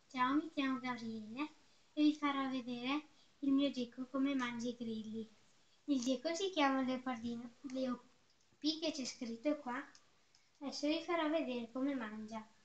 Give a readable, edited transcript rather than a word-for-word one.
Ciao, mi chiamo Gabriele e vi farò vedere il mio gecko come mangia i grilli. Il gecko si chiama leopardino Leopì, che c'è scritto qua. Adesso vi farò vedere come mangia.